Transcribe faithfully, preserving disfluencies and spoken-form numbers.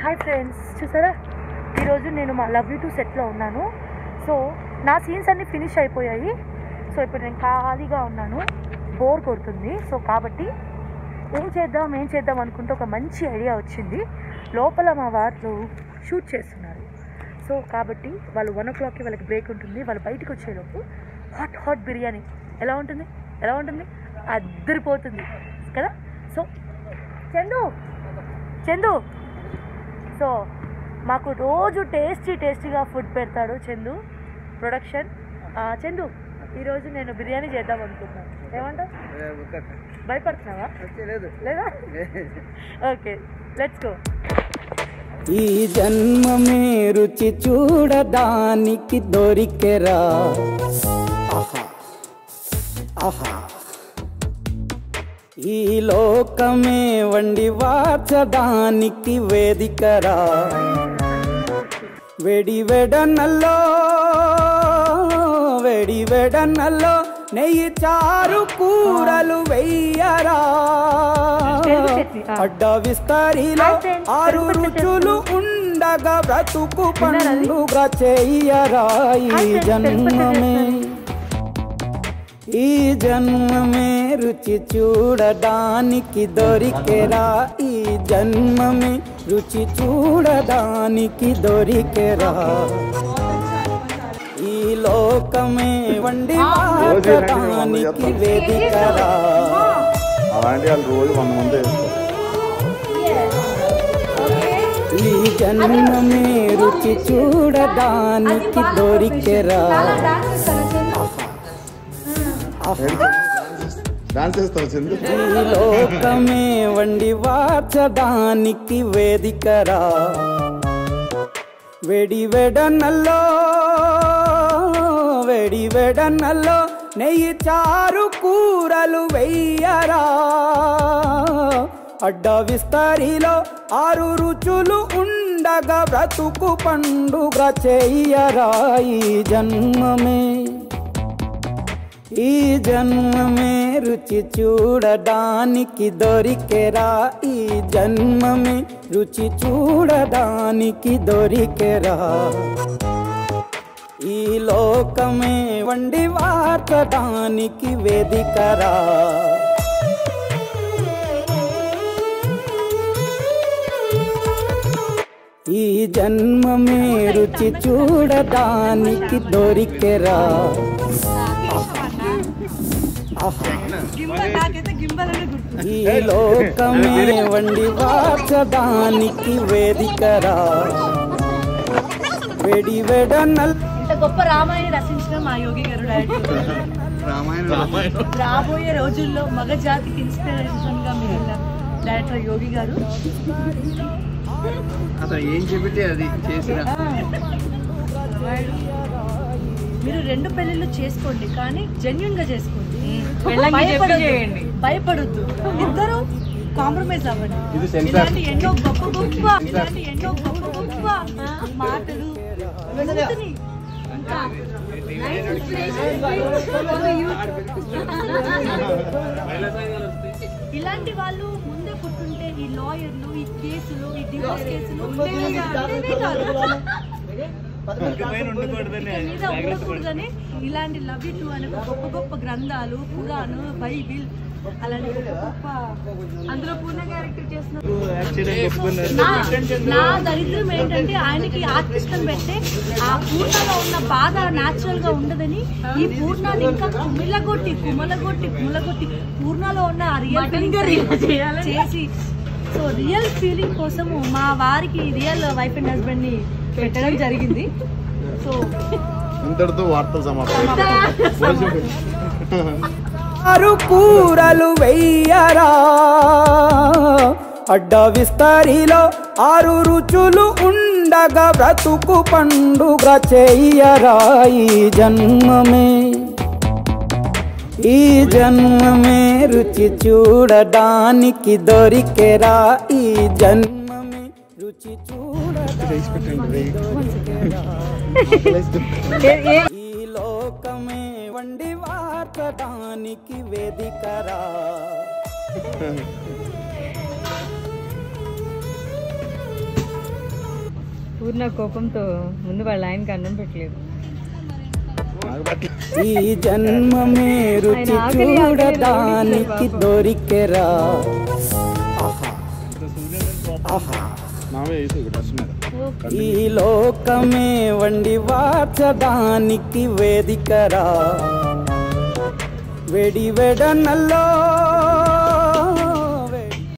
Hi friends, చూసారా ఈరోజు నేను మా లవ్ యూ టూ సెట్లో ఉన్నాను. సో నా సీన్స్ అన్నీ ఫినిష్ అయిపోయాయి. సో ఇప్పుడు నేను ఖాళీగా ఉన్నాను, బోర్ కొడుతుంది. సో కాబట్టి ఏం చేద్దాం ఏం చేద్దాం అనుకుంటే ఒక మంచి ఐడియా వచ్చింది. లోపల మా వాళ్ళు షూట్ చేస్తున్నారు. సో కాబట్టి వాళ్ళు వన్ ఓ క్లాక్కి వాళ్ళకి బ్రేక్ ఉంటుంది. వాళ్ళు బయటకు వచ్చేలోపు హాట్ హాట్ బిర్యానీ ఎలా ఉంటుంది ఎలా ఉంటుంది అద్దరిపోతుంది కదా. సో చందు చందు సో మాకు రోజు టేస్టీ టేస్టీగా ఫుడ్ పెడతాడు చందు ప్రొడక్షన్. చందు ఈరోజు నేను బిర్యానీ చేద్దాం అనుకుంటున్నాను, ఏమంటావు? భయపడుతున్నావా? లేదా? Okay, let's go. ఈ జన్మమే రుచి చూడడానికి దొరికెరా, ఆహా ఆహా. ఈ లోకమే వండి వార్చడానికి వేదికరా. వెడి వెడనల్లో వెడి వెడనల్లో నెయ్యి చారు కూరలు వెయ్యరా. అడ్డ విస్తరిలో ఆరు రుచులు ఉండగా బ్రతుకు పండుగ చెయ్యరా. ఈ జన్మమే ఈ జన్మమే రుచి చూడడానికి దొరికెరా. ఈ జన్మమే రుచి చూడడానికి దొరికెరా. ఈ లోకమే వండి వాడడానికి వేదికరా. ఈ జన్మమే రుచి చూడడానికి దొరికెరా. ఈ లోకమే వండి వార్చడానికి వేదికరా. వెడి వెడనల్లో వెడి వెడనల్లో నెయ్యి చారు కూరలు వెయ్యరా. అడ్డ విస్తరిలో ఆరు రుచులు ఉండగా బ్రతుకు పండుగ చెయ్యరా. ఈ జన్మమే ఈ జన్మమే రుచి చూడడానికి దొరికెరా. ఈ జన్మమే రుచి చూడడానికి దొరికెరా. ఈ లోకమే వండి వార్చడానికి వేదికరా. ఈ జన్మమే రుచి చూడడానికి దొరికెరా. ఈ లోకమే వండి వార్చడానికి వేదికరా. వెడి వెడనల్ ఇంత గొప్ప రామాయణ రచించిన మా యోగి గారు డైరెక్టర్. రాబోయే రోజుల్లో మగ జాతికి ఇన్స్పిరేషన్ గా మిగిలిన డైరెక్టర్ యోగి గారు. అసలు ఏం చెబితే అది చేసిన. మీరు రెండు పెళ్లిళ్ళు చేసుకోండి, కానీ జెన్యున్ గా చేసుకోండి. భయపడొద్దు, ఇద్దరు కాంప్రమైజ్ అవ్వండి. ఇలాంటి ఎన్నో గొప్ప గొప్ప ఇలాంటి ఎన్నో గొప్ప గొప్ప మాటలు ఇలాంటి వాళ్ళు ముందే పుట్టుంటే ఈ లాయర్లు, ఈ కేసులు, ఈ డివోర్స్ కేసులు ఉండకూడదని ఇలాంటి లవ్ యూ టూ అనే గొప్ప గొప్ప గ్రంథాలు, పురాణం, బైబిల్ అలాంటి గొప్ప గొప్ప అందులో పూర్ణ క్యారెక్టర్ చేస్తున్నారు. నా దరిద్రం ఏంటంటే ఆయనకి ఆర్టిస్ట్ అని పెడితే ఆ పూర్ణలో ఉన్న బాధ న్యాచురల్ గా ఉండదని ఈ పూర్ణాన్ని ఇంకా కుమిలగొట్టి కుమలగొట్టి కుమలగొట్టి పూర్ణలో ఉన్న ఆ రియల్ ఫీలింగ్ చేసి, సో రియల్ ఫీలింగ్ కోసము మా వారికి రియల్ వైఫ్ అండ్ హస్బెండ్ ని పెట్టడం జరిగింది. సో ఇంతటితో వార్తలు సమాప్తం. ఆరు కూరలు వెయ్యరా. అడ్డ విస్తరిలో ఆరు రుచులు ఉండగా బ్రతుకు పండుగ చెయ్యరా. ఈ జన్మమే ఈ జన్మమే రుచి చూడడానికి దొరికెరా. ఈ జన్మమే రుచి చూడడానికి ఈ లోకమే వండి వార్చడానికి వేదికరా. పూర్ణ కోపంతో ముందు వాళ్ళ ఆయనకి అన్నం పెట్టలేదు. ఈ జన్మమే రుచి చూడడానికి దొరికెరా. ఆహా నావే వేసి డ్రెస్ మీద ఈ లోకమే వండి వార్చడానికి వేదికరా. వెడి వెడనల్లో